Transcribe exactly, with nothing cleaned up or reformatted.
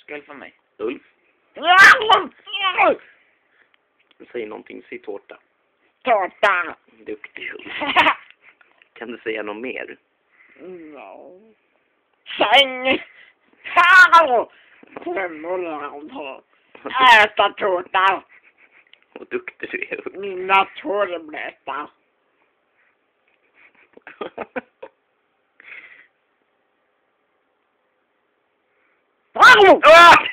skull för mig. Ulf? Säg någonting, säg tårta. Tårta. Duktig Ulf. Kan du säga något mer? No. Säng. Hallå. Äta tårta. Vad duktig du är, Ulf. Mina tår är blöta. Hallå.